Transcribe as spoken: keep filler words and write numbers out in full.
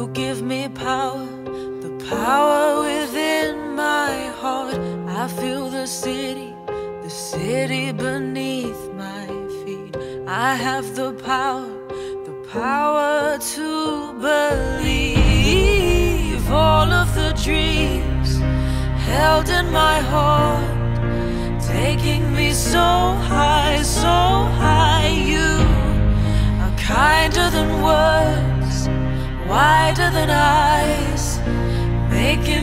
You give me power, the power within my heart. I feel the city, the city beneath my feet. I have the power, the power to believe. All of the dreams held in my heart, taking me so high, so high. You are kinder than words, wider than eyes, making